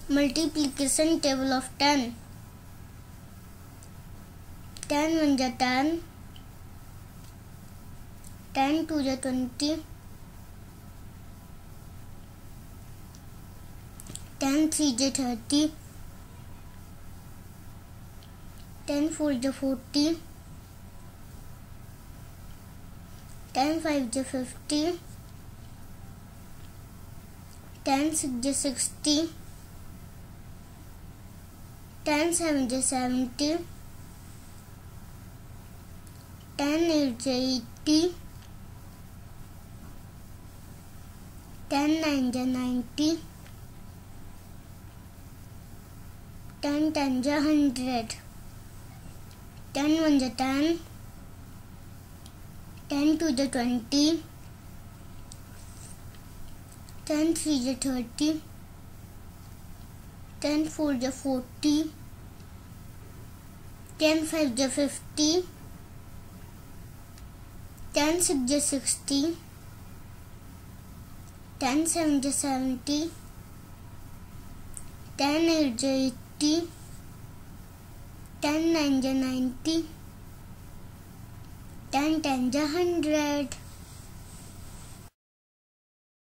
Multiplication table of 10. 10 1 is 10, 10 2 is 20, 10 3 is 30, 10 4 is 40, 10 5 is 50, 10 6 is 60, 10 7 is 70, 10 8 is 80, 10 9 is 90, 10 10 is 100, 10 1 is 10, 10 2 is 20, 10 3 is 30, 10 4 is 40, 10 5 is 50, 10 6 is 60, 10 7 is 70, 10 8 is 80, 10 9 is 90, 10 10 is 100.